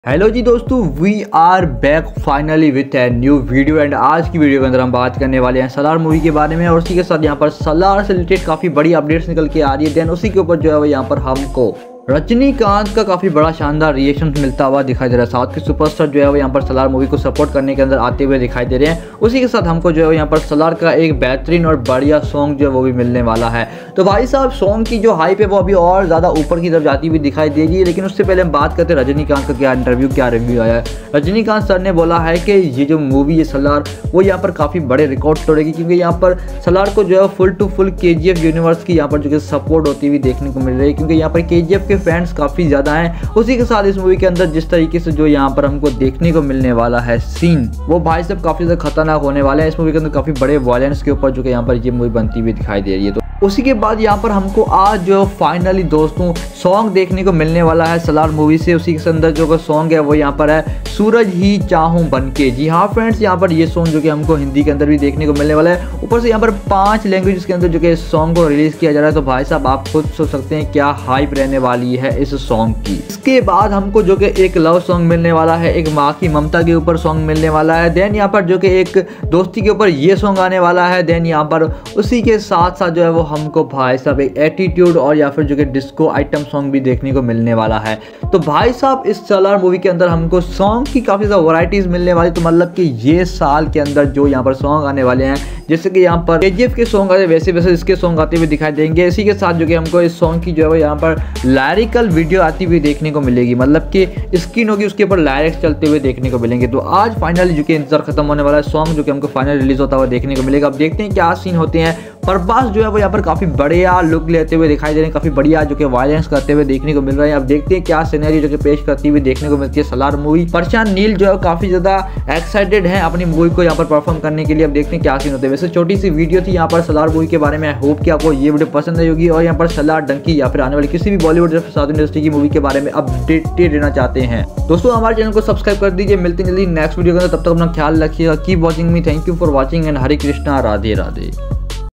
Hello ji दोस्तों, we are back finally with a new video. And आज की video के अंदर हम बात करने वाले हैं सलार मूवी के बारे में। और उसी के साथ यहाँ पर सलार से रिलेटेड काफ़ी बड़ी अपडेट्स निकल के आ रही है। देन उसी के ऊपर जो है वो यहाँ पर हमको रजनीकांत का काफ़ी बड़ा शानदार रिएक्शन मिलता हुआ दिखाई दे रहा है। साउथ के सुपरस्टार जो है वो यहाँ पर सलार मूवी को सपोर्ट करने के अंदर आते हुए दिखाई दे रहे हैं। उसी के साथ हमको जो है यहाँ पर सलार का एक बेहतरीन और बढ़िया सॉन्ग जो है वो भी मिलने वाला है। तो भाई साहब, सॉन्ग की जो हाइप है वो अभी और ज़्यादा ऊपर की तरफ जाती हुई दिखाई दे रही है। लेकिन उससे पहले हम बात करते हैं रजनीकांत का क्या इंटरव्यू, क्या रिव्यू आया है। रजनीकांत सर ने बोला है कि ये जो मूवी है सलार, वो यहाँ पर काफ़ी बड़े रिकॉर्ड तोड़ेगी, क्योंकि यहाँ पर सलार को जो है full to full KGF universe की यहाँ पर जो है सपोर्ट होती हुई देखने को मिल रही है। क्योंकि यहाँ पर KGF के फैंस काफ़ी ज़्यादा हैं। उसी के साथ इस मूवी के अंदर जिस तरीके से जो यहाँ पर हमको देखने को मिलने वाला है सीन, वो भाई साहब काफ़ी ज़्यादा खतरनाक होने वाले हैं। इस मूवी के अंदर काफ़ी बड़े वायलेंस के ऊपर जो कि यहाँ पर ये मूवी बनती हुई दिखाई दे रही है। तो उसी के बाद यहाँ पर हमको आज जो फाइनली दोस्तों सॉन्ग देखने को मिलने वाला है सलार मूवी से। उसी के अंदर जो सॉन्ग है वो यहाँ पर है सूरज ही चाहूं बनके। जी हाँ फ्रेंड्स, यहाँ पर ये सॉन्ग जो कि हमको हिंदी के अंदर भी देखने को मिलने वाला है। ऊपर से यहाँ पर 5 लैंग्वेज के अंदर जो कि इस सॉन्ग को रिलीज किया जा रहा है। तो भाई साहब, आप खुद सोच सकते हैं क्या हाइप रहने वाली है इस सॉन्ग की। इसके बाद हमको जो कि एक लव सॉन्ग मिलने वाला है, एक माँ की ममता के ऊपर सॉन्ग मिलने वाला है। देन यहाँ पर जो कि एक दोस्ती के ऊपर ये सॉन्ग आने वाला है। देन यहाँ पर उसी के साथ साथ जो है वो हमको भाई साहब एक एटीट्यूड और या फिर जो कि डिस्को आइटम सॉन्ग भी देखने को मिलने वाला है। तो भाई साहब, इस सलार मूवी के अंदर हमको सॉन्ग की काफ़ी ज़्यादा वैरायटीज़ मिलने वाली। तो मतलब कि ये साल के अंदर जो यहाँ पर सॉन्ग आने वाले हैं, जैसे कि यहाँ पर KGF के सॉन्ग आते वैसे वैसे इसके सॉन्ग आते हुए दिखाई देंगे। इसी के साथ जो कि हमको इस सॉन्ग की जो है वो यहाँ पर लिरिकल वीडियो आती हुई देखने को मिलेगी। मतलब कि स्क्रीन होगी, उसके ऊपर लिरिक्स चलते हुए देखने को मिलेंगे। तो आज फाइनली जो कि इंतजार खत्म होने वाला है सॉन्ग जो कि हमको फाइनल रिलीज होता हुआ देखने को मिलेगा। अब देखते हैं क्या सीन होते हैं। प्रभास जो है वो यहाँ पर काफ़ी बढ़िया लुक लेते हुए दिखाई दे रहे हैं, काफ़ी बढ़िया जो कि वायलेंस करते हुए देखने को मिल रहा है। अब देखते हैं क्या सिनेरियो जो कि पेश करती हुई देखने को मिलती है सलार मूवी। प्रशांत नील जो है काफ़ी ज़्यादा एक्साइटेड है अपनी मूवी को यहाँ पर परफॉर्म करने के लिए। अब देखते हैं क्या सीन होते हैं। वैसे छोटी सी वीडियो थी यहाँ पर सलार मूवी के बारे में। आई होप कि आपको ये वीडियो पसंद आई होगी। और यहाँ पर सलार डंकी या फिर आने वाली किसी भी बॉलीवुड या साउथ इंडस्ट्री की मूवी के बारे में अपडेटेड रहना चाहते हैं दोस्तों, हमारे चैनल को सब्सक्राइब कर दीजिए। मिलते हैं जल्दी नेक्स्ट वीडियो के अंदर। तब तक अपना ख्याल रखिएगा। Keep watching me. Thank you for watching and Hare Krishna, Radhe Radhe.